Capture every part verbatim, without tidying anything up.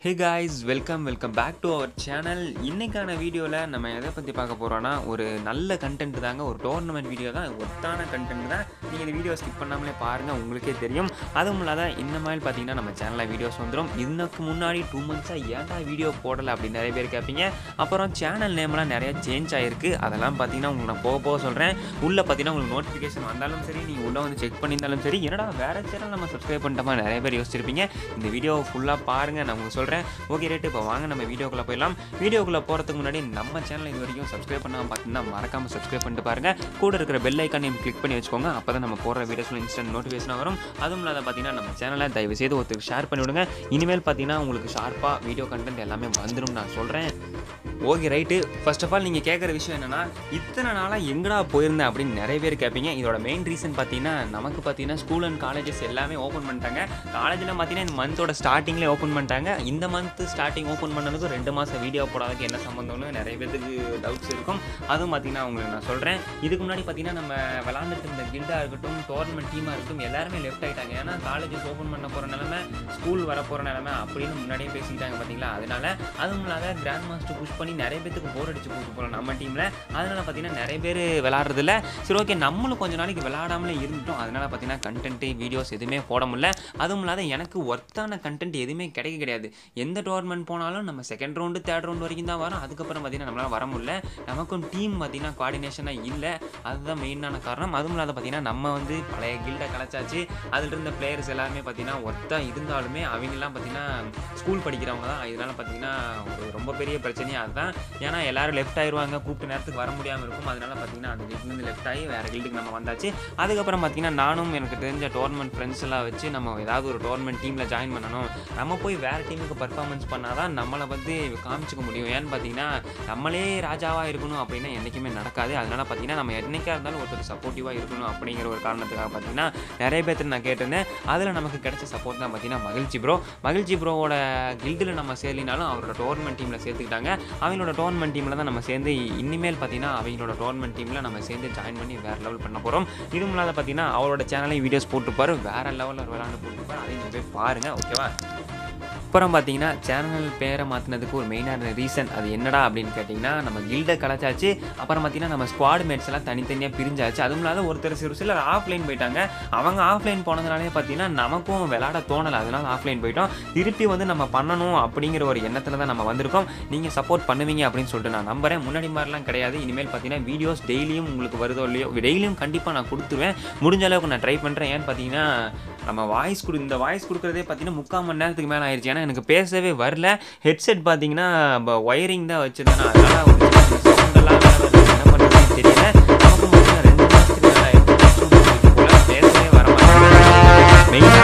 Hey guys, welcome welcome back to our channel. இன்னைக்கான வீடியோல நம்ம எதை பத்தி பார்க்க போறோம்னா ஒரு நல்ல கண்டென்ட் தாங்க. ஒரு டோர்னமென்ட் வீடியோ தான். ஒத்தான கண்டென்ட் தான். நீங்க இந்த வீடியோ ஸ்கிப் பண்ணாமலே பாருங்க, உங்களுக்கே தெரியும். அதுவும் இல்லாத இந்த மாதிரி பாத்தீங்கன்னா நம்ம சேனல்ல வீடியோஸ் வந்துரும். இதுக்கு முன்னாடி டூ மந்த்ஸா ஏன்டா வீடியோ போடல அப்படி நிறைய பேர் கேட்பீங்க. அப்புறம் சேனல் நேம்லாம் நிறைய சேஞ்ச் ஆயிருக்கு. அதெல்லாம் பாத்தீங்கன்னா உங்களுக்கு நான் போக போக சொல்றேன். உள்ள பாத்தீங்கன்னா உங்களுக்கு நோட்டிஃபிகேஷன் வந்தாலும் சரி, நீங்க உள்ள வந்து செக் பண்ணியிருந்தாலும் சரி, என்னடா வேற சேனல் நம்ம சப்ஸ்கிரைப் பண்ணிட்டோமா நிறைய பேர் யோசிச்சிருப்பீங்க. இந்த வீடியோ ஃபுல்லா பாருங்க, நான் உங்களுக்கு சொல்றேன். ஓகே ரைட், இப்போ வாங்க நம்ம வீடியோக்குள்ளே போயிடலாம். வீடியோக்குள்ளே போகிறதுக்கு முன்னாடி நம்ம சேனல் இது வரைக்கும் சப்ஸ்கிரைப் பண்ணாமல் பார்த்தீங்கன்னா மறக்காமல் சப்ஸ்கிரைப் பண்ணிட்டு பாருங்கள். கூட இருக்கிற பெல் ஐக்கானையும் கிளிக் பண்ணி வச்சுக்கோங்க. அப்போ தான் நம்ம போகிற வீடியோஸில் இன்ஸ்டன்ட் நோட்டிஃபிகேஷன் வரும். அதுவும் இல்லாத பார்த்தீங்கன்னா நம்ம சேனலை தயவு செய்து ஒருத்தருக்கு ஷேர் பண்ணிவிடுங்க. இனிமேல் பார்த்தீங்கன்னா உங்களுக்கு ஷார்ப்பாக வீடியோ கண்டென்ட் எல்லாமே வந்துடும் நான் சொல்கிறேன். Okay right, first of all நீங்கள் கேட்குற விஷயம் என்னென்னா, இத்தனை நாளாக எங்கடா போயிருந்தேன் அப்படின்னு நிறைய பேர் கேட்பீங்க. இதோட மெயின் ரீசன் பார்த்தீங்கன்னா நமக்கு பார்த்தீங்கன்னா ஸ்கூல் அண்ட் காலேஜஸ் எல்லாமே ஓப்பன் பண்ணிட்டாங்க. காலேஜில் பார்த்தீங்கன்னா இந்த மந்தோட ஸ்டார்டிங்லேயே ஓப்பன் பண்ணிட்டாங்க. இந்த மந்த் ஸ்டார்டிங் ஓப்பன் பண்ணதுக்கு ரெண்டு மாதம் வீடியோ போடாததுக்கு என்ன சம்மந்தம்னு நிறைய பேருக்கு டவுட்ஸ் இருக்கும். அதுவும் பார்த்தீங்கன்னா உங்களுக்கு நான் சொல்கிறேன். இதுக்கு முன்னாடி பார்த்தீங்கன்னா நம்ம விளாண்டுட்டு இருந்த கில்டாக இருக்கட்டும், டோர்னமெண்ட் டீமாக இருக்கட்டும், எல்லாருமே லெஃப்ட் ஆகிட்டாங்க. ஏன்னா காலேஜஸ் ஓப்பன் பண்ண போகிற நிலமை, ஸ்கூல் வர போகிற நிலமை அப்படின்னு முன்னாடியே பேசிக்கிட்டாங்க பார்த்தீங்களா. அதனால அதுவும் இல்லாத கிராண்ட் மாஸ்டர் புஷ் பண்ணி நிறைய பேருக்கு போர் அடிச்சு போட்டு போகலாம் நம்ம டீமில். அதனால பார்த்தீங்கன்னா நிறைய பேர் விளாட்றதில்ல. சரி ஓகே, நம்மளும் கொஞ்சம் நாளைக்கு விளாடாமலே இருந்துட்டோம். அதனால பார்த்தீங்கன்னா கண்டென்ட்டு வீடியோஸ் எதுவுமே போட முடியல. அதுவும் இல்லாத எனக்கு ஒர்த்தான கண்டென்ட் எதுவுமே கிடைக்க கிடையாது. எந்த டோர்னமெண்ட் போனாலும் நம்ம செகண்ட் ரவுண்டு தேர்ட் ரவுண்ட் வரைக்கும் தான் வரும். அதுக்கப்புறம் பார்த்தீங்கன்னா நம்மளால் வர முடியல. நமக்கும் டீம் பார்த்தீங்கன்னா கோஆர்டினேஷனாக இல்லை. அதுதான் மெயினான காரணம். அதுவும் இல்லாத பார்த்தீங்கன்னா நம்ம வந்து பழைய கில்டை கலைச்சாச்சு. அதில் இருந்த பிளேயர்ஸ் எல்லாருமே பார்த்தீங்கன்னா ஒர்த்தாக இருந்தாலுமே அவங்கெல்லாம் பார்த்தீங்கன்னா ஸ்கூல் படிக்கிறவங்க தான். இதனால் பார்த்தீங்கன்னா ஒரு ரொம்ப பெரிய பிரச்சனையாக அதுதான். ஏன்னா எல்லாரும் லெஃப்ட் ஆயிடுவாங்க, கூப்பிட்டு நேரத்துக்கு வர முடியாமல் இருக்கும். அதனால பார்த்தீங்கன்னா அந்த கில்ட்லேருந்து லெஃப்ட் ஆகி வேறு கில்டுக்கு நம்ம வந்தாச்சு. அதுக்கப்புறம் பார்த்தீங்கன்னா நானும் எனக்கு தெரிஞ்ச டோர்னமெண்ட் ஃப்ரெண்ட்ஸ் எல்லாம் வச்சு நம்ம ஏதாவது ஒரு டோர்னமெண்ட் டீமில் ஜாயின் பண்ணணும். நம்ம போய் வேறு டீமுக்கு பர்ஃபார்மன்ஸ் பண்ணால் தான் நம்மளை வந்து காமிச்சிக்க முடியும். ஏன்னு பார்த்தீங்கன்னா நம்மளே ராஜாவாக இருக்கணும் அப்படின்னா என்றைக்குமே நடக்காது. அதனால் பார்த்தீங்கன்னா நம்ம என்றைக்காக இருந்தாலும் ஒருத்தர் சப்போர்ட்டிவாக இருக்கணும் அப்படிங்கிற ஒரு காரணத்துக்காக பார்த்தீங்கன்னா நிறைய பேர்த்து நான் கேட்டிருந்தேன். அதில் நமக்கு கிடைச்ச சப்போர்ட் தான் பார்த்தீங்கன்னா மகிழ்ச்சி ப்ரோ. மகிழ்ச்சி ப்ரோவோட கில்டில் நம்ம சேர்லினாலும் அவரோட டோர்னமெண்ட் டீமில் சேர்த்துக்கிட்டாங்க. அவங்களோட டோர்னமெண்ட் டீமில் தான் நம்ம சேர்ந்து இனிமேல் பார்த்தீங்கன்னா அவங்களோட டோர்னமெண்ட் டீமில் நம்ம சேர்ந்து ஜாயின் பண்ணி வேறு லெவல் பண்ண போகிறோம். இதுவும் இல்லாத பார்த்தீங்கன்னா அவரோட சேனலையும் வீடியோஸ் போட்டுப்பார், வேறு லெவலில் விளாண்டு போட்டுப்பார். அதையும் நீங்கள் போய் பாருங்கள், ஓகேவா. அப்புறம் பார்த்தீங்கன்னா சேனல் பேரை மாற்றினதுக்கு ஒரு மெயினான ரீசன் அது என்னடா அப்படின்னு கேட்டிங்கன்னா, நம்ம கில்டை கலைச்சாச்சு. அப்புறம் பார்த்தீங்கன்னா நம்ம ஸ்குவாட் மேட்ஸ் எல்லாம் தனித்தனியாக பிரிஞ்சாச்சு. அதுவும் இல்லாத ஒருத்தர் சிறு சிலர் ஆஃப்லைன் போயிட்டாங்க. அவங்க ஆஃப்லைன் போனதுனாலே பார்த்தீங்கன்னா நமக்கும் விளாட தோணலை. அதனால் ஆஃப்லைன் போயிட்டோம். திருப்பி வந்து நம்ம பண்ணணும் அப்படிங்கிற ஒரு எண்ணத்தில் தான் நம்ம வந்திருக்கோம். நீங்கள் சப்போர்ட் பண்ணுவீங்க அப்படின்னு சொல்லிட்டு நான் நம்புகிறேன். முன்னாடி மாதிரிலாம் கிடையாது. இனிமேல் பார்த்தீங்கன்னா வீடியோஸ் டெய்லியும் உங்களுக்கு வருதோ இல்லையோ, டெய்லியும் கண்டிப்பாக நான் கொடுத்துருவேன். முடிஞ்ச அளவுக்கு நான் ட்ரை பண்ணுறேன். ஏன்னு பார்த்தீங்கன்னா நம்ம வாய்ஸ் கொடு இந்த வாய்ஸ் கொடுக்குறதே பார்த்தீங்கன்னா முக்கால் மணி நேரத்துக்கு மேலே ஆயிடுச்சு. ஏன்னா எனக்கு பேசவே வரல. ஹெட்செட் பார்த்தீங்கன்னா ஒயரிங் தான் வச்சுருந்தேன். அதனால் ஒரு சவுண்டெல்லாம் என்ன பண்ணுறதுன்னு தெரியல. நமக்கு பார்த்தீங்கன்னா ரெண்டு மாதத்துக்கு மேலே ஆயிடுச்சு. போல் பேசவே வர மாட்டேன். மெயினான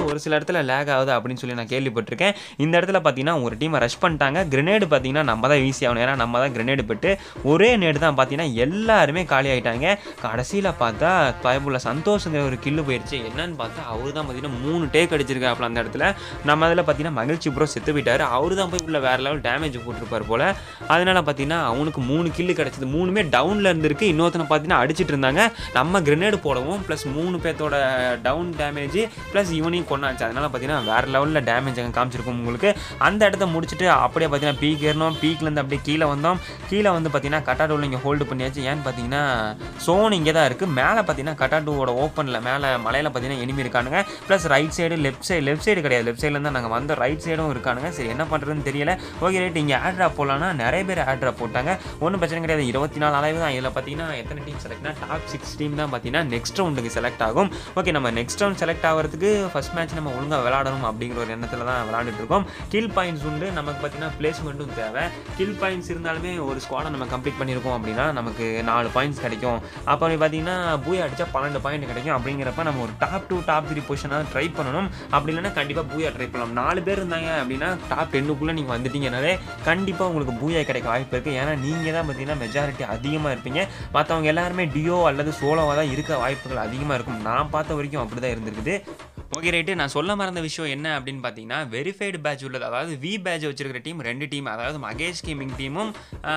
ஒரு சில இடத்துல லேக் ஆகுது அப்படின்னு சொல்லி நான் கேள்விப்பட்டிருக்கேன். இந்த இடத்துல பார்த்தீங்கன்னா ஒரு டீமை ரஷ் பண்ணிட்டாங்க. கிரெனேடு பார்த்தீங்கன்னா நம்ம தான் ஈஸி ஆகணும். ஏன்னா நம்ம தான் கிரெனேடு பெட்டு ஒரே நேடு தான் பார்த்தீங்கன்னா எல்லாருமே காலி ஆகிட்டாங்க. கடைசியில் பார்த்தா பயபுள்ள சந்தோஷங்கிற ஒரு கில்லு போயிடுச்சு. என்னன்னு பார்த்தா அவரு தான் பார்த்தீங்கன்னா மூணு டேக் அடிச்சிருக்காப்புல அந்த இடத்துல. நம்ம அதில் பார்த்தீங்கன்னா மகிழ்ச்சி ப்ரோ செத்து போயிட்டாரு. அவரு தான் போய் உள்ள வேறு லெவல் டேமேஜ் போட்டிருப்பார் போல். அதனால பார்த்தீங்கன்னா அவனுக்கு மூணு கில்லு கிடச்சிது. மூணுமே டவுனில் இருந்திருக்கு. இன்னொருத்தனை பார்த்தீங்கன்னா அடிச்சிட்டு இருந்தாங்க. நம்ம கிரெனேடு போடவும் ப்ளஸ் மூணு பேர்த்தோட டவுன் டேமேஜ் ப்ளஸ் இவனையும் கொண்டாச்சு. அதனால பார்த்தீங்கன்னா வேறு லெவலில் டேமேஜ் அங்கே காமிச்சிருக்கும் உங்களுக்கு. அந்த இடத்த முடிச்சுட்டு அப்படியே பார்த்தீங்கன்னா பீக் ஏறணும். பீக்லேருந்து அப்படியே கீழே வந்தோம். கீழே வந்து பார்த்தீங்கன்னா கட்டாடூவில் இங்கே ஹோல்டு பண்ணியாச்சு. ஏன்னு பார்த்தீங்கன்னா சோன் இங்கே தான் இருக்குது. மேலே பார்த்தீங்கன்னா கட்டாடூவோட ஓப்பனில் மேலே மலையில் பார்த்தீங்கன்னா எனிமி இருக்கானுங்க. Plus right side left side left side கிடையாது, லெஃப்ட் சைடில் தான் நாங்கள் வந்தோம். ரைட் சைடும் இருக்கானுங்க. சரி என்ன பண்ணுறதுன்னு தெரியல. ஓகே ரைட், இங்கே ஆட் ட்ராப் போடலான்னா நிறைய பேர் ஆட் ட்ராப் போட்டாங்க. ஒன்றும் பிரச்சனை கிடையாது. இருபத்தி நாலு அளவு தான். இதில் பார்த்தீங்கன்னா எத்தனை டீம் செலக்ட்னா டாப் சிக்ஸ் டீம் தான் பார்த்தீங்கன்னா நெக்ஸ்ட் ரவுண்டுக்கு செலக்ட் ஆகும். ஓகே, நம்ம நெக்ஸ்ட் ரவுண்ட் செலக்ட் ஆகிறதுக்கு ஃபஸ்ட் மேட்ச் நம்ம ஒழுங்காக விளாடணும் அப்படிங்கிற ஒரு எண்ணத்தில் தான் விளாண்டுட்டு இருக்கோம். கில் பாயிண்ட்ஸ் உண்டு. நமக்கு பார்த்தீங்கன்னா பிளேஸ்மெண்ட்டும் தேவை. கில் பாயிண்ட்ஸ் இருந்தாலுமே ஒரு ஸ்குவாடை நம்ம கம்ப்ளீட் பண்ணியிருக்கோம் அப்படின்னா நமக்கு நாலு பாயிண்ட்ஸ் கிடைக்கும். அப்போ பார்த்தீங்கன்னா பூயா அடித்தா பன்னெண்டு பாயிண்ட் கிடைக்கும். அப்படிங்கிறப்ப நம்ம ஒரு டாப் டூ டாப் த்ரீ பொசிஷனாக ட்ரை பண்ணணும். அப்படி இல்லைன்னா கண்டிப்பாக பூயா ட்ரை பண்ணலாம். நாலு பேர் இருந்தாங்க அப்படின்னா டாப் டென்னுக்குள்ளே நீங்கள் வந்துட்டீங்கனாலே கண்டிப்பாக உங்களுக்கு பூயா கிடைக்க வாய்ப்பு இருக்குது. ஏன்னா நீங்கள் தான் பார்த்தீங்கன்னா மெஜாரிட்டி அதிகமாக இருப்பீங்க. மற்றவங்க எல்லாருமே டியோ அல்லது சோலோவாக தான் இருக்க வாய்ப்புகள் அதிகமாக இருக்கும். நான் பார்த்த வரைக்கும் அப்படி தான் இருந்திருக்குது. ஓகே ரைட்டு, நான் சொல்ல மறந்த விஷயம் என்ன அப்படின்னு பார்த்தீங்கன்னா வெரிஃபைடு பேட்ச் உள்ளது, அதாவது வி பேட்ச் வச்சிருக்கிற டீம் ரெண்டு டீம், அதாவது மகேஷ் கேமிங் டீமும்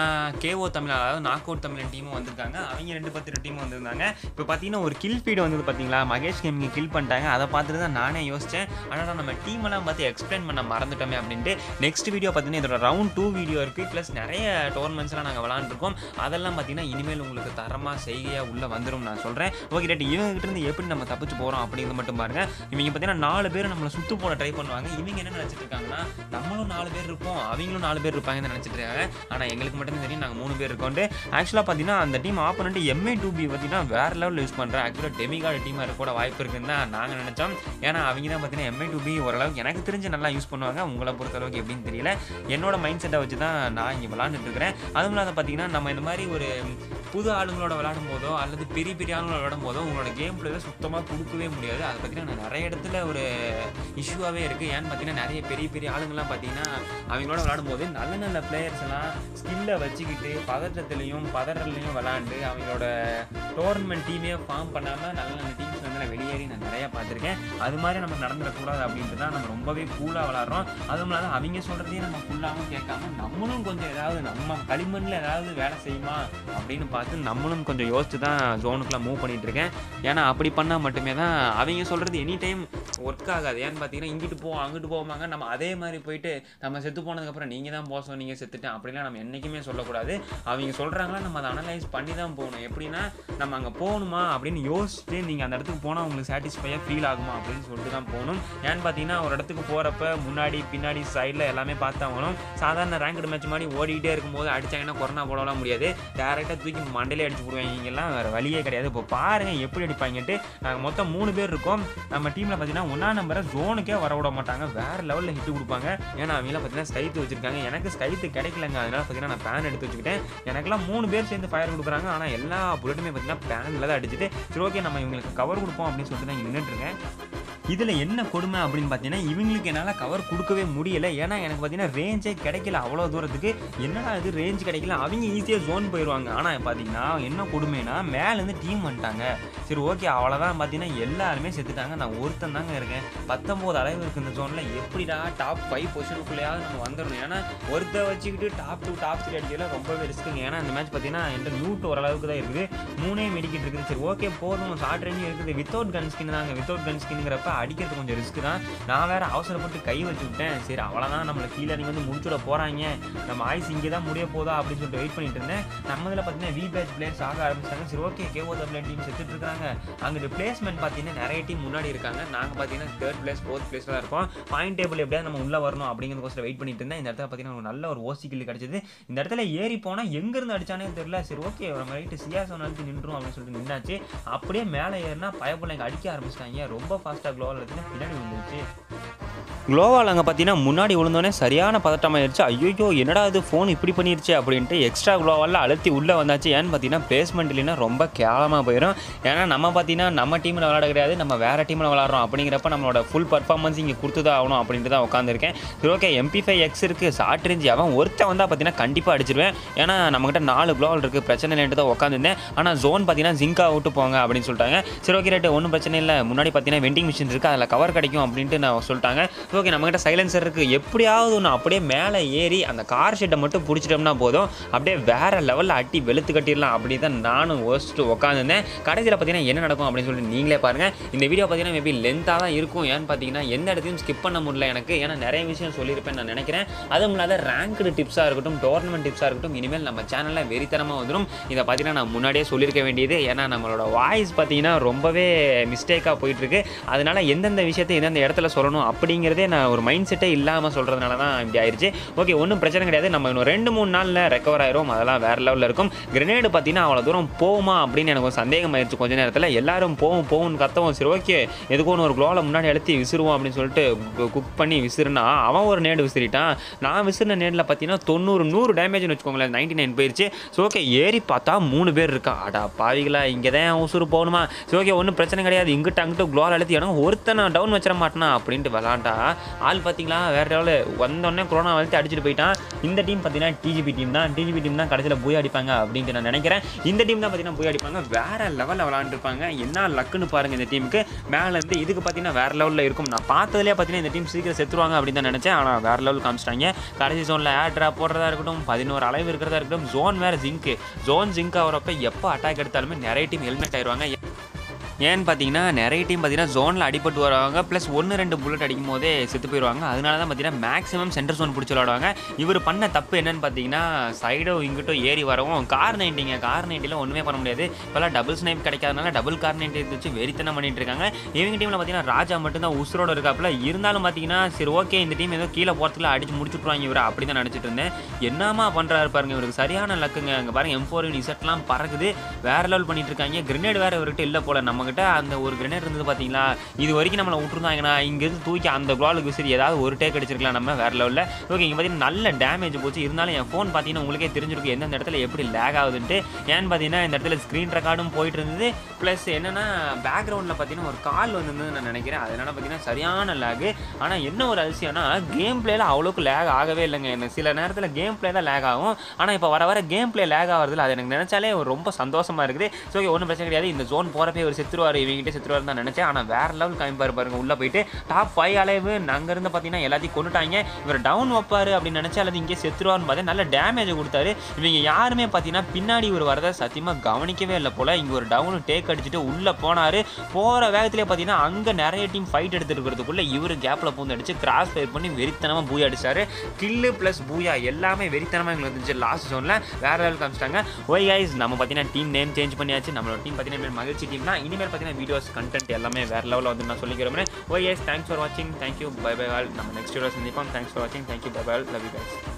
கேஓ தமிழ் அதாவது நாக் அவுட் தமிழன் டீமும் வந்திருக்காங்க. அவங்க ரெண்டு பத்து டீமும் வந்திருந்தாங்க. இப்போ பார்த்தீங்கன்னா ஒரு கில் ஃபீடு வந்தது பார்த்தீங்களா, மகேஷ் கேமிங் கில் பண்ணிட்டாங்க. அதை பார்த்துட்டு தான் நானே யோசித்தேன், ஆனால் நம்ம டீமெல்லாம் பார்த்து எக்ஸ்பிளைன் பண்ண மறந்துட்டோமே அப்படின்ட்டு. நெக்ஸ்ட் வீடியோ பார்த்தீங்கன்னா இதோட ரவுண்ட் டூ வீடியோ இருக்குது. ப்ளஸ் நிறைய டோர்னமெண்ட்ஸ்லாம் நாங்கள் விளாண்டுருக்கோம். அதெல்லாம் பார்த்தீங்கன்னா இனிமேல் உங்களுக்கு தரமாக செய்கையாக உள்ளே வந்துடும் நான் சொல்கிறேன். ஓகே ரைட்டு, இவங்ககிட்ட இருந்து எப்படி நம்ம தப்பிச்சு போகிறோம் அப்படிங்கிறது மட்டும் பாருங்கள். இவங்க பார்த்தீங்கன்னா நாலு பேர் நம்மளை சுற்று போட ட்ரை பண்ணுவாங்க. இவங்க என்ன நினச்சிட்டு இருக்காங்கன்னா நம்மளும் நாலு பேர் இருப்போம் அவங்களும் நாலு பேர் இருப்பாங்கன்னு நினச்சிட்டு இருக்காங்க. ஆனால் எங்களுக்கு மட்டும் தெரியும் நாங்கள் மூணு பேர் இருக்கோண்டு. ஆக்சுவலாக பார்த்தீங்கன்னா அந்த team opponent MI two B பார்த்தீங்கன்னா வேறு லெவலில் யூஸ் பண்ணுறேன். ஆக்சுவலாக டெமிகார்டு டீமாக இருக்க கூட வாய்ப்பு இருக்குன்னு தான் நாங்கள் நினச்சோம். ஏன்னா அவங்க தான் பார்த்தீங்கன்னா எம்ஐ டூ பி ஓரளவுக்கு எனக்கு தெரிஞ்சு நல்லா யூஸ் பண்ணுவாங்க. உங்களை பொறுத்தளவுக்கு எப்படின்னு தெரியல. என்னோட மைண்ட் செட்டை வச்சு தான் நான் இங்கே விளாண்டுட்டு இருக்கிறேன். அதுவும் இல்லாத பார்த்தீங்கன்னா நம்ம இந்த மாதிரி ஒரு புது ஆளுங்களோட விளாடும் போதோ அல்லது பெரிய பெரிய ஆளுங்களோட விளாடும் போதோ உங்களோட கேம் பிளேவை சுத்தமாக கொடுக்கவே முடியாது. அதை பார்த்தீங்கன்னா நிறைய இடத்துல ஒரு இஷ்யூவாகவே இருக்குது. ஏன்னு பார்த்தீங்கன்னா நிறைய பெரிய பெரிய ஆளுங்கள்லாம் பார்த்தீங்கன்னா அவங்களோட விளாடும் போது நல்ல நல்ல பிளேயர்ஸ் எல்லாம் ஸ்கில்லை வச்சுக்கிட்டு பதற்றத்துலையும் பதறலையும் விளாண்டு அவங்களோட டோர்னமெண்ட் டீமே ஃபார்ம் பண்ணாமல் நல்ல நல்ல டீம்ஸ் வந்து வெளியேறி நான் நிறையா பார்த்துருக்கேன். அது மாதிரி நம்ம நடந்துடக்கூடாது அப்படின்ட்டு தான் நம்ம ரொம்பவே கூலாக விளாட்றோம். அதுவும் இல்லாத அவங்க சொல்கிறதையும் நம்ம ஃபுல்லாகவும் கேட்காம நம்மளும் கொஞ்சம் ஏதாவது நம்ம களிமண்ணில் ஏதாவது வேலை செய்யுமா அப்படின்னு பார்த்து நம்மளும் கொஞ்சம் யோசிச்சு தான் ஜோனுக்குள்ளே மூவ் பண்ணிகிட்டு இருக்கேன். ஏன்னா அப்படி பண்ணால் மட்டுமே தான் அவங்க சொல்கிறது எனி டைம் ஒர்க் ஆகாது. ஏன்னு பார்த்தீங்கன்னா இங்கிட்டு போவோம் அங்கிட்டு போவாங்க. நம்ம அதே மாதிரி போயிட்டு நம்ம செத்து போனதுக்கப்புறம் நீங்கள் தான் போசோம் நீங்கள் செத்துட்டேன் அப்படிலாம் நம்ம என்றைக்குமே சொல்லக்கூடாது. அவங்க சொல்கிறாங்களா நம்ம அதை அனலைஸ் பண்ணி தான் போகணும். எப்படின்னா நம்ம அங்கே போகணுமா அப்படின்னு யோசிச்சுட்டு நீங்கள் அந்த இடத்துக்கு போனால் உங்களுக்கு சாட்டிஸ்ஃபையாக ஃபீல் ஆகுமா அப்படின்னு சொல்லிட்டு தான் போகணும். ஏன்னு பார்த்தீங்கன்னா ஒரு இடத்துக்கு போகிறப்ப முன்னாடி பின்னாடி சைடில் எல்லாமே பார்த்தாங்கணும். சாதாரண ரேங்க்டு மேட்ச் மாதிரி ஓடிக்கிட்டே இருக்கும்போது அடித்தாங்கன்னா கொரோனா போடலாம் முடியாது. டேரெக்டாக தூக்கி மண்டையிலே அடிச்சு போடுவாங்க. இங்கெல்லாம் வேறு வழியே கிடையாது. இப்போ பாருங்கள் எப்படி அடிப்பாங்கன்ட்டு. நாங்கள் மொத்தம் மூணு பேர் இருக்கோம். நம்ம டீமில் பார்த்தீங்கன்னா ஒன்றா நம்பரை ஜோனுக்கே வர விட மாட்டாங்க. வேறு லெவலில் ஹிட்டு கொடுப்பாங்க. ஏன்னா அவங்களாம் பார்த்தீங்கன்னா ஸ்கைத்து வச்சுருக்காங்க. எனக்கு ஸ்கைத்து கிடைக்கலங்க. அதனால பார்த்தீங்கன்னா நான் பேன் எடுத்து வச்சுக்கிட்டேன். எனக்குலாம் மூணு பேர் சேர்ந்து ஃபயர் கொடுக்குறாங்க. ஆனால் எல்லா புல்லட்டுமே பார்த்தீங்கன்னா பேனில் தான் அடிச்சுட்டு சரி ஓகே நம்ம இவங்களுக்கு கவர் கொடுப்போம் அப்படின்னு சொல்லிட்டு தான் இங்கே நின்றுட்டுருக்கேன். இதில் என்ன கொடுமை அப்படின்னு பார்த்தீங்கன்னா இவங்களுக்கு என்னால் கவர் கொடுக்கவே முடியலை. ஏன்னா எனக்கு பார்த்தீங்கன்னா ரேஞ்சே கிடைக்கல. அவ்வளோ தூரத்துக்கு என்னடா இது ரேஞ்ச் கிடைக்கல. அவங்க ஈஸியாக ஜோன் போயிடுவாங்க. ஆனால் பார்த்தீங்கன்னா என்ன கொடுமைனா மேலேருந்து டீம் வந்துட்டாங்க. சரி ஓகே அவ்வளோதான் பார்த்தீங்கன்னா எல்லாருமே செத்துட்டாங்க. நான் ஒருத்தன் தாங்க இருக்கேன். பத்தொம்போது அளவு இருக்குது இந்த ஜோனில். எப்படிடா டாப் ஃபைவ் பொசிஷனுக்குள்ளேயாவது நம்ம வந்துடணும். ஏன்னா ஒருத்தர் வச்சுக்கிட்டு டாப் டூ டாப் த்ரீ அடிக்கலாம் ரொம்பவே ரிஸ்க்குங்க. ஏன்னா இந்த மேட்ச் பார்த்தீங்கன்னா என்கிட்ட நியூட் ஓரளவுக்கு தான் இருக்குது. மூணே மெடிக்கிட்டு இருக்குது. சரி ஓகே போதும் ஷார்ட் ரேஞ்சும் இருக்குது. வித்தவுட் கன் ஸ்கின் தாங்க. வித்தவுட் கன் ஸ்கின்ங்கிறப்ப அடிக்கிறது கொஞ்சம் ரிஸ்க் தான். நான் வேறு அவசரப்பட்டு கை வச்சு விட்டேன். சரி அவ்வளோதான் நம்மளை கீழே நீங்கள் வந்து முடிச்சுட போகிறாங்க. நம்ம ஆயுஸ் இங்கே தான் முடிய போதா அப்படின்னு சொல்லிட்டு வெயிட் பண்ணிட்டு இருந்தேன். நம்ம இதில் பார்த்தீங்கன்னா வி பேட்ச் பிளேயர்ஸ் ஆக ஆரம்பிச்சிட்டாங்க. சரி ஓகே கேஓ தமிழ் டீம் செத்துட்டு இருக்காங்க. அங்கே பிளேஸ்மெண்ட் பார்த்தீங்கன்னா நிறைய டீம் முன்னாடி இருக்காங்க. நாங்கள் பார்த்தீங்கன்னா தேர்ட் பிளேஸ் ஃபோர்த் பிளேஸ் தான் இருக்கோம். பாயிண்ட் டேபிள் எப்படியாவது நம்ம உள்ளே வரணும் அப்படிங்கிறதுக்கோசரம் வெயிட் பண்ணிட்டு இருந்தேன். இந்த இடத்துல பார்த்தீங்கன்னா ஒரு நல்ல ஒரு ஓசி கில்லு கிடச்சிது. இந்த இடத்துல ஏறி போனால் எங்கேருந்து அடிச்சானே தெரியல. சரி ஓகே நம்ம ரைட்டு சியாசோன் அழுத்தி நின்றுரும் அப்படின்னு சொல்லிட்டு நின்றாச்சு. அப்படியே மேலே ஏறினா பயப்புள்ள அடிக்க ஆரம்பிச்சிட்டாங்க. ரொம்ப ஃபாஸ்ட்டாக க்ளோவில் எடுத்துன்னா பின்னாடி வந்துருச்சு. க்ளோவால் அங்கே பார்த்தீங்கன்னா முன்னாடி விழுந்தோடனே சரியான பதட்டமாயிருச்சு. ஐயோ என்னடா இது ஃபோன் இப்படி பண்ணிருச்சு அப்படின்ட்டு எக்ஸ்ட்ரா க்ளோவாலில் அழுத்தி உள்ளே வந்தாச்சு. ஏன்னு பார்த்தீங்கன்னா பிளேஸ்மெண்ட் இல்லைன்னா ரொம்ப கேவலமாக போயிடும். ஏன்னா நம்ம பார்த்தீங்கன்னா நம்ம டீமில் விளாட கிடையாது, நம்ம வேறு டீமில் விளாட்றோம். அப்படிங்கிறப்ப நம்மளோட ஃபுல் பர்ஃபார்மன்ஸ் இங்கே கொடுத்து தான் ஆகணும் அப்படின்ட்டு தான் உட்காந்துருக்கேன். சரி ஓகே, எம்பி ஃபைவ் எக்ஸ் இருக்குது, ஷார்ட் ரேஞ்ச் அவன் ஒருத்தன் வந்தால் பார்த்தீங்கன்னா கண்டிப்பாக அடிச்சிருவேன். ஏன்னா நம்மகிட்ட நாலு க்ளோவால் இருக்குது, பிரச்சனை இல்லைன்ட்டு தான் உட்காந்துருந்தேன். ஆனால் ஜோன் பார்த்தீங்கன்னா ஜிங்கா விட்டு போங்க அப்படின்னு சொல்லிட்டாங்க. சரி ஓகே ரேட்டு ஒன்றும் பிரச்சனை இல்லை, முன்னாடி பார்த்தீங்கன்னா வெண்டிங் மிஷின் இருக்குது, அதில் கவர் கிடைக்கும் அப்படின்ட்டு நான் சொல்லிட்டாங்க. ஓகே நம்மகிட்ட சைலன்சர் இருக்குது, எப்படியாவது ஒன்று அப்படியே மேலே ஏறி அந்த கார் ஷெட்டை மட்டும் பிடிச்சிட்டோம்னா போதும், அப்படியே வேறு லெவலில் அட்டி வெளுத்து கட்டிடலாம் அப்படி தான் நானும் யோசிச்சுட்டு உட்காந்துருந்தேன். கடைசியில் பார்த்தீங்கன்னா என்ன நடக்கும் அப்படின்னு சொல்லிட்டு நீங்களே பாருங்கள். இந்த வீடியோ பார்த்தீங்கன்னா மேபி லென்த்தாக தான் இருக்கும். ஏன்னு பார்த்தீங்கன்னா எந்த இடத்தையும் ஸ்கிப் பண்ண முடியல எனக்கு, ஏன்னா நிறைய விஷயம் சொல்லியிருப்பேன் நான் நினைக்கிறேன். அதுவும் இல்லாத ரேங்க்டு டிப்ஸாக இருக்கட்டும், டோர்னமெண்ட் டிப்ஸாக இருக்கட்டும், இனிமேல் நம்ம சேனலில் வெறித்தனமாக வந்துடும். இதை பார்த்தீங்கன்னா நான் முன்னாடியே சொல்லியிருக்க வேண்டியது, ஏன்னா நம்மளோட வாய்ஸ் பார்த்தீங்கன்னா ரொம்பவே மிஸ்டேக்காக போயிட்டுருக்கு. அதனால் எந்தெந்த விஷயத்தை எந்தெந்த இடத்துல சொல்லணும் அப்படிங்கிறதே நான் ஒரு மைண்ட் செட்டே இல்லாமல் சொல்கிறதுனால தான் இப்படி ஆயிடுச்சு. ஓகே ஒன்றும் பிரச்சனை கிடையாது, நம்ம இன்னும் ரெண்டு மூணு நாளில் ரெக்கவர் ஆயிரும், அதெல்லாம் வேறு லெவலில் இருக்கும். கிரனேடு பார்த்தீங்கன்னா அவ்வளோ தூரம் போகுமா அப்படின்னு எனக்கு ஒரு சந்தேகம் ஆயிடுச்சு கொஞ்ச நேரத்தில். எல்லாரும் போகும் போகும்னு கத்தவும், சரி ஓகே எதுக்கும் ஒரு க்ளோவில் முன்னாடி அழுத்தி விசிறுவோம் அப்படின்னு சொல்லிட்டு குக் பண்ணி விசிறுனா அவன் ஒரு நேடு விசிறிட்டான். நான் விசிறின நேடில் பார்த்தீங்கன்னா தொண்ணூறு நூறு டேமேஜ்னு வச்சுக்கோங்களேன், நைன்டி நைன் போயிடுச்சு. ஸோ ஓகே ஏறி பார்த்தா மூணு பேர் இருக்கா. அடா பாவிகளா, இங்கே தான் உசுறு போகணுமா? சரி ஓகே ஒன்றும் பிரச்சனை கிடையாது, இங்கிட்ட அங்கிட்ட க்ளோவில் அழுத்தி இடம் ஒருத்தனை டவுன் வச்சிட மாட்டேனா அப்படின்ட்டு விளாண்டா ஆள் பார்த்தீங்களா வேறு லெவலில் வந்தோடனே கொரோனா வளர்த்து அடிச்சுட்டு போயிட்டான். இந்த டீம் பார்த்தீங்கன்னா டிஜிபி டீம் தான், டிஜிபி டீம் தான் கடைசியில் போய் அடிப்பாங்க அப்படின்ட்டு நான் நினைக்கிறேன். இந்த டீம் தான் பார்த்தீங்கன்னா போய் அடிப்பாங்க, வேறு லெவலில் விளாண்டுருப்பாங்க. என்ன லக்குன்னு பாருங்கள் இந்த டீமுக்கு. மேலேருந்து இதுக்கு பார்த்தீங்கன்னா வேறு லெவலில் இருக்கும். நான் பார்த்ததுலேயே பார்த்தீங்கன்னா இந்த டீம் சீக்கிரம் செத்துருவாங்க அப்படின்னு தான் நினச்சேன். ஆனால் வேறு லெவல் காமிச்சிட்டாங்க. கடைசி ஜோனில் ஏர் ட்ராப் போடுறதா இருக்கட்டும், பதினோரு அளவு இருக்கிறதா இருக்கட்டும், ஜோன் வேறு ஜிங்க்கு ஜோன் ஜிங்க் ஆகிறப்ப எப்போ அட்டாக் எடுத்தாலுமே நிறைய டீம் ஹெல்மெட் ஆயிடுவாங்க. ஏன்னு பார்த்தீங்கன்னா நிறைய டீம் பார்த்தீங்கன்னா ஜோனில் அடிபட்டு வருவாங்க, ப்ளஸ் ஒன்று ரெண்டு புல்லட் அடிக்கும் போதே செத்து போயிடுவாங்க. அதனால தான் பார்த்தீங்கன்னா மேக்ஸிமம் சென்டர் ஜோன் பிடிச்சி விளாடுவாங்க. இவர் பண்ண தப்பு என்னன்னு பார்த்தீங்கன்னா சைடோ இங்கிட்டும் ஏறி வரவும் கார் நைன்ட்டிங்க கார் நைன்ட்டியில் ஒன்றுமே பண்ண முடியாது. இப்போலாம் டபுள் ஸ்னைப் கிடைக்காதனால டபுள் கார் நைன்ட்டி வச்சு வெறித்தனம் பண்ணிட்டு இருக்காங்க. இவங்க டீமில் பார்த்தீங்கன்னா ராஜா மட்டும்தான் உசுரோடு இருக்காப்புல. இருந்தாலும் பார்த்தீங்கன்னா சரி ஓகே இந்த டீம் ஏதோ கீழே போகிறதுக்குள்ள அடிச்சு முடிச்சுட்ருவாங்க இவர் அப்படி தான் நினச்சிட்டு இருந்தேன். என்னமா பண்ணுறாரு பாருங்க, இவருக்கு சரியான லக்குங்க. அங்கே பாருங்க எம் ஃபோர் இசட்லாம் பறக்குது, வேறு லெவல் பண்ணிட்டு இருக்காங்க. கிரனேட் வேறு இவர்கிட்ட இல்லை போல. நம்ம அந்த ஒரு கிரனேட் இருந்தது பார்த்தீங்களா, இது வரைக்கும் நம்மளை விட்டுருந்தாங்கன்னா இங்கேருந்து தூக்கி அந்த க்ளோலுக்கு சரி ஏதாவது ஒரு டேக் அடிச்சிருக்கலாம் நம்ம வேறு லெவலில். ஓகே இங்கே பார்த்தீங்கன்னா நல்ல டேமேஜ் போச்சு. இருந்தாலும் என் ஃபோன் பார்த்தீங்கன்னா உங்களுக்கே தெரிஞ்சிருக்கு எந்தெந்த இடத்துல எப்படி லேக் ஆகுதுன்ட்டு. ஏன்னு பார்த்தீங்கன்னா இந்த இடத்துல ஸ்க்ரீன் ரெக்கார்டும் போயிட்டு இருந்தது, ப்ளஸ் என்னென்னா பேக்ரவுண்டில் பார்த்தீங்கன்னா ஒரு கால் வந்துருந்ததுன்னு நான் நினைக்கிறேன். அதனால் பார்த்தீங்கன்னா சரியான லேகு. ஆனால் என்ன ஒரு அதிசயம்னா கேம் பிளேயில் அவ்வளோக்கு லேக் ஆகவே இல்லைங்க. எனக்கு சில நேரத்தில் கேம் பிளே தான் லேக் ஆகும், ஆனால் இப்போ வர வர கேம் பிளே லேக் ஆகிறதுல அது எனக்கு நினச்சாலே ரொம்ப சந்தோஷமாக இருக்குது. ஸோ ஓகே ஒன்றும் பிரச்சனை கிடையாது, இந்த ஜோன் போகிறப்பே ஒரு செத்துருவார் இவங்கிட்ட செத்துருவார் தான் நினச்சேன். ஆனால் வேறு லெவல் காமிப்பார் பாருங்க. உள்ளே போயிட்டு டாப் ஃபைவ் அளவு அங்கேருந்து பார்த்தீங்கன்னா எல்லாத்தையும் கொண்டுட்டாங்க. இவர் டவுன் வைப்பார் அப்படின்னு நினச்சா அல்லது இங்கே செத்துருவார்னு பார்த்தா நல்ல டேமேஜ் கொடுத்தாரு. இவங்க யாருமே பார்த்தீங்கன்னா பின்னாடி ஒரு வரதை சத்தியமாக கவனிக்கவே இல்லை போல். இங்கே ஒரு டவுன் டேக் அடிச்சுட்டு உள்ளே போனார். போகிற வேகத்திலே பார்த்தீங்கன்னா அங்கே நிறைய டீம் ஃபைட் எடுத்துட்டு இருக்கிறதுக்குள்ளே இவர் கேப்பில் பூந்து அடிச்சு கிராஸ் ஃபயர் பண்ணி வெறித்தனமாக பூயா அடிச்சாரு. கில்லு ப்ளஸ் பூயா எல்லாமே வெறித்தனமாக எங்களுக்கு இருந்துச்சு. லாஸ்ட் ஜோனில் வேறு லெவல் காமிச்சிட்டாங்க. ஒய் கைஸ் நம்ம பார்த்தீங்கன்னா டீம் நேம் சேஞ்ச் பண்ணியாச்சு. நம்மளோட டீம் பார்த்தீங்கன்னா மகிழ்ச்சி டீம் தான். இனிமேல் பார்த்தீங்கன்னா வீடியோஸ் கண்டென்ட் எல்லாமே வேறு லெவலில் வந்து நான் சொல்லிக்கிறேன். ஓ எஸ் தேங்க்ஸ் ஃபார் வாட்சிங், தேங்க்யூ, பை பை ஆல். நம்ம நெக்ஸ்ட் வீடியோ சந்திப்போம். தேங்க்ஸ் ஃபார் வாட்சிங், thank you, bye bye all, love you guys.